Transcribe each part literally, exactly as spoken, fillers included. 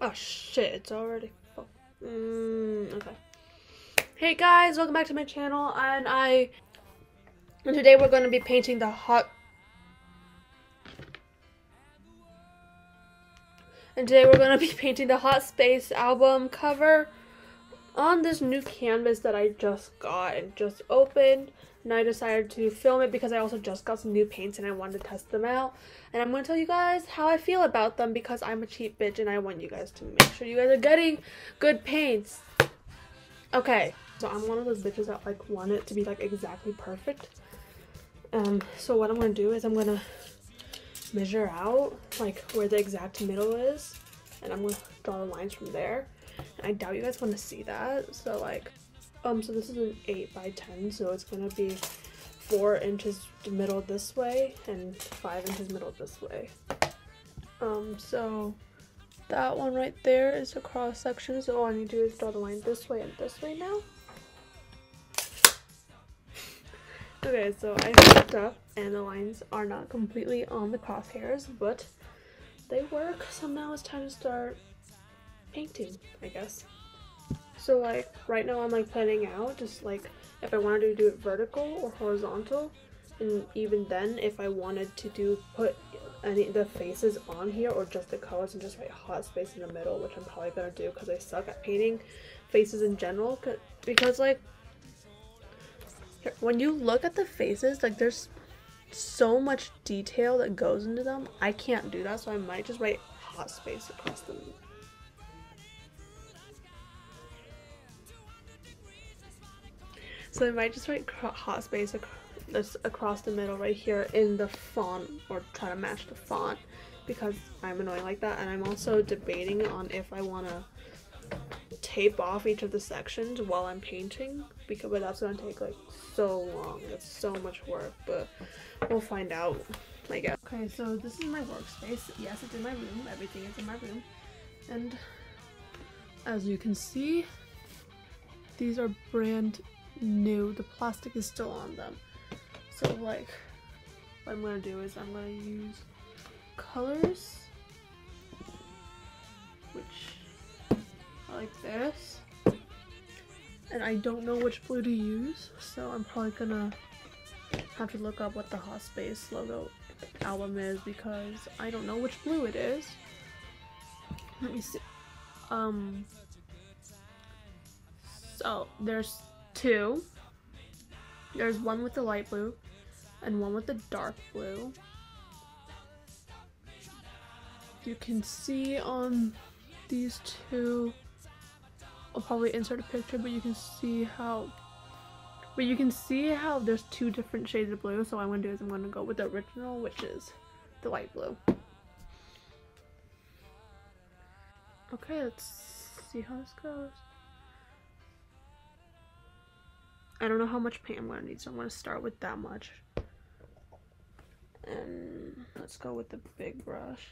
Oh shit, it's already full. Mm, okay. Hey guys, welcome back to my channel, and I and today we're going to be painting the hot and today we're going to be painting the Hot Space album cover on this new canvas that I just got and just opened. And I decided to film it because I also just got some new paints and I wanted to test them out. And I'm going to tell you guys how I feel about them because I'm a cheap bitch and I want you guys to make sure you guys are getting good paints. Okay, so I'm one of those bitches that like want it to be like exactly perfect. Um, so what I'm going to do is I'm going to measure out like where the exact middle is. And I'm going to draw the lines from there. And I doubt you guys want to see that. So like... Um, so this is an eight by ten, so it's gonna be four inches middle this way and five inches middle this way. Um, so that one right there is a cross section, so all I need to do is draw the line this way and this way now. Okay, so I fucked up and the lines are not completely on the crosshairs, but they work, so now it's time to start painting, I guess. So like right now I'm like planning out just like if I wanted to do it vertical or horizontal, and even then if I wanted to do put any of the faces on here or just the colors and just write Hot Space in the middle, which I'm probably gonna do because I suck at painting faces in general. Because like when you look at the faces, like there's so much detail that goes into them. I can't do that, so I might just write Hot Space across them. So I might just write Hot Space ac this across the middle right here in the font, or try to match the font because I'm annoying like that. And I'm also debating on if I want to tape off each of the sections while I'm painting, because but that's going to take like so long. It's so much work, but we'll find out, I guess. Okay, so this is my workspace. Yes, it's in my room. Everything is in my room. And as you can see, these are brand new. The plastic is still on them. So like what I'm gonna do is I'm gonna use colors which are like this, and I don't know which blue to use, so I'm probably gonna have to look up what the Hot Space logo album is because I don't know which blue it is. Let me see. Um so there's two. There's one with the light blue and one with the dark blue. You can see on these two, I'll probably insert a picture, but you can see how but you can see how there's two different shades of blue. So what I'm gonna do is I'm gonna go with the original, which is the light blue. Okay, let's see how this goes. I don't know how much paint I'm going to need, so I'm going to start with that much. And let's go with the big brush.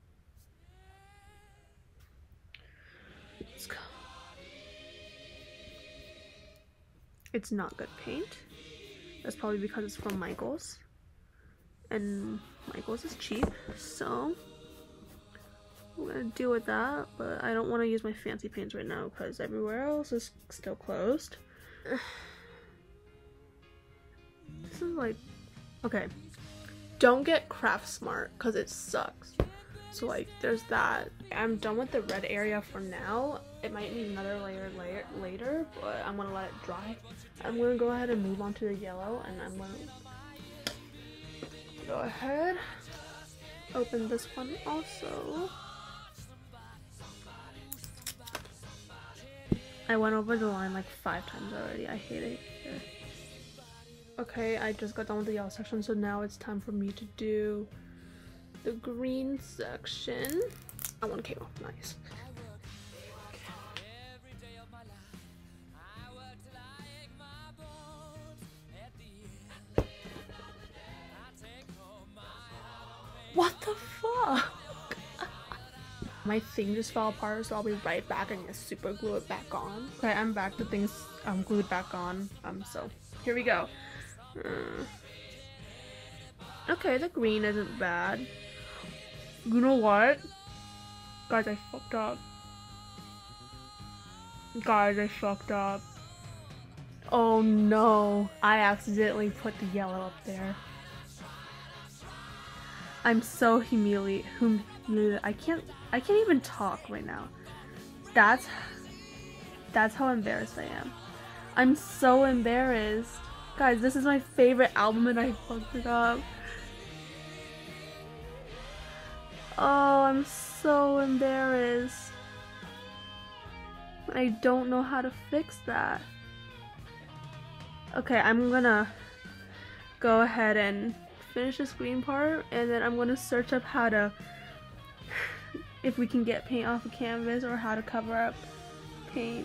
Let's go. It's not good paint. That's probably because it's from Michaels. And Michaels is cheap, so I'm going to deal with that. But I don't want to use my fancy paints right now because everywhere else is still closed. This is like, okay, don't get Craft Smart because it sucks. So like there's that. I'm done with the red area for now. It might need another layer layer later, but I'm gonna let it dry. I'm gonna go ahead and move on to the yellow, and I'm gonna go ahead, open this one also. I went over the line like five times already. I hate it here. Okay, I just got done with the yellow section, so now it's time for me to do the green section. That one came off nice. What the fuck? My thing just fell apart, so I'll be right back and just super glue it back on. Okay, I'm back. The thing's um, glued back on. Um, so here we go. Uh, okay, the green isn't bad. You know what? Guys, I fucked up. Guys, I fucked up. Oh no, I accidentally put the yellow up there. I'm so humiliated. Hum I can't I can't even talk right now. That's that's how embarrassed I am. I'm so embarrassed. Guys, this is my favorite album and I fucked it up. Oh, I'm so embarrassed. I don't know how to fix that. Okay, I'm gonna go ahead and finish the screen part, and then I'm gonna search up how to, if we can get paint off a canvas or how to cover up paint.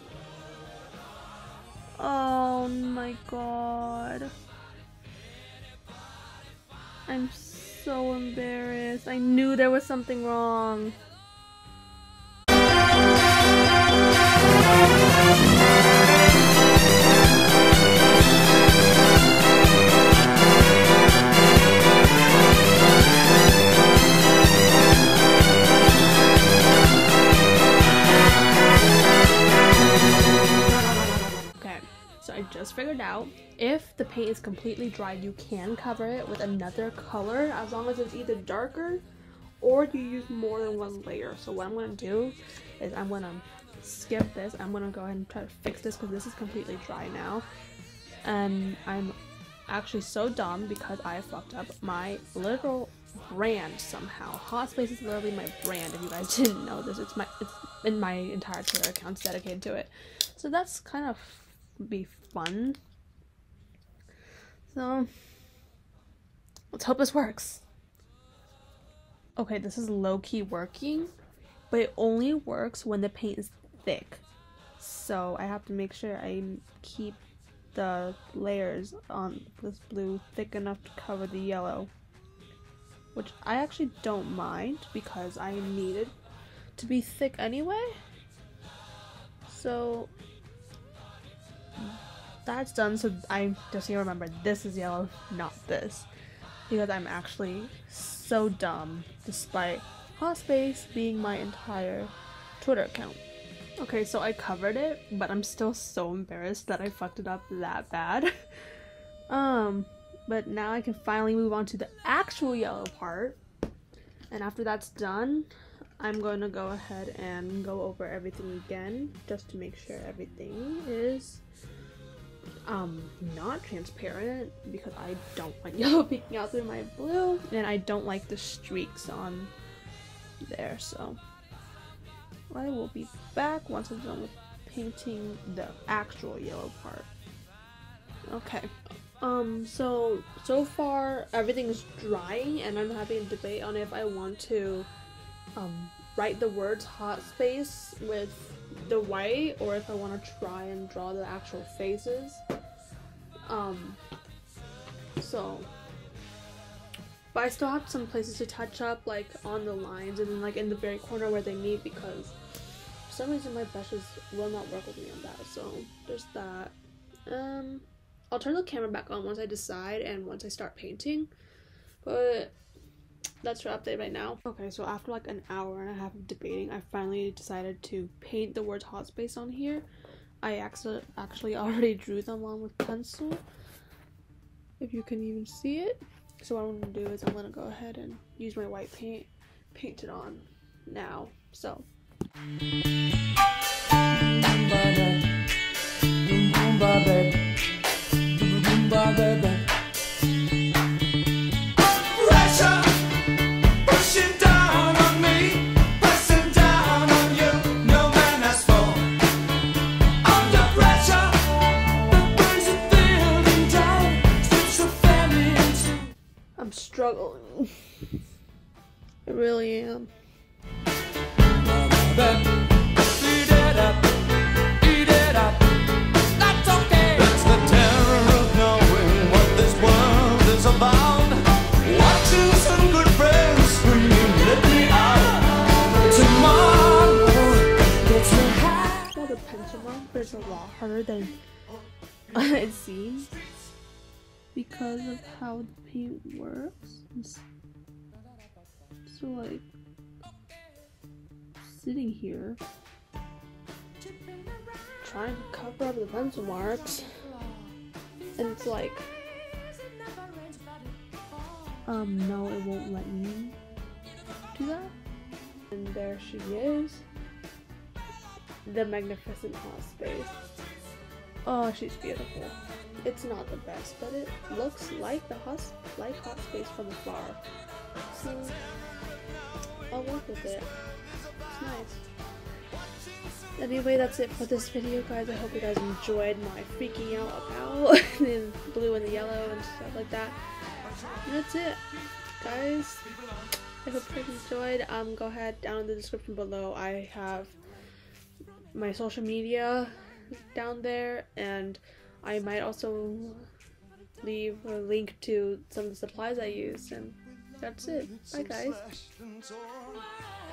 Oh my god. I'm so embarrassed. I knew there was something wrong. I just figured out if the paint is completely dry, you can cover it with another color as long as it's either darker or you use more than one layer. So what I'm going to do is I'm going to skip this. I'm going to go ahead and try to fix this because this is completely dry now. And I'm actually so dumb because I fucked up my literal brand somehow. Hot Space is literally my brand. If you guys didn't know this, it's my it's in my entire Twitter account's dedicated to it. So that's kind of be fun. So let's hope this works. Okay, this is low-key working, but it only works when the paint is thick. So I have to make sure I keep the layers on this blue thick enough to cover the yellow, which I actually don't mind because I need it to be thick anyway. So that's done. So I just need to remember this is yellow, not this, because I'm actually so dumb despite Hot Space being my entire Twitter account. Okay, so I covered it, but I'm still so embarrassed that I fucked it up that bad. um but now I can finally move on to the actual yellow part, and after that's done, I'm going to go ahead and go over everything again just to make sure everything is um not transparent, because I don't like yellow peeking out through my blue and I don't like the streaks on there. So I will be back once I'm done with painting the actual yellow part. Okay, um so so far everything's drying and I'm having a debate on if I want to um write the words Hot Space with the white or if I want to try and draw the actual faces. Um so but I still have some places to touch up, like on the lines and then like in the very corner where they meet, because for some reason my brushes will not work with me on that. So there's that. um I'll turn the camera back on once I decide and once I start painting, but that's your update right now. Okay, so after like an hour and a half of debating, I finally decided to paint the words Hot Space on here. I actually actually already drew them on with pencil, if you can even see it. So what I'm gonna do is I'm gonna go ahead and use my white paint, paint it on now. So I'm struggling. I really am. But it's a lot harder than it seems because of how the paint works. It's so like sitting here trying to cover up the pencil marks. And it's like, um, no, it won't let me do that. And there she is. The magnificent hot space. Oh, she's beautiful. It's not the best, but it looks like the hot, like hot space from the flower. So I'll work with it. It's nice. Anyway, that's it for this video, guys. I hope you guys enjoyed my freaking out about the blue and the yellow and stuff like that. And that's it, guys. I hope you guys enjoyed. Um, go ahead, down in the description below, I have my social media down there, and I might also leave a link to some of the supplies I use. And that's it. Bye, guys.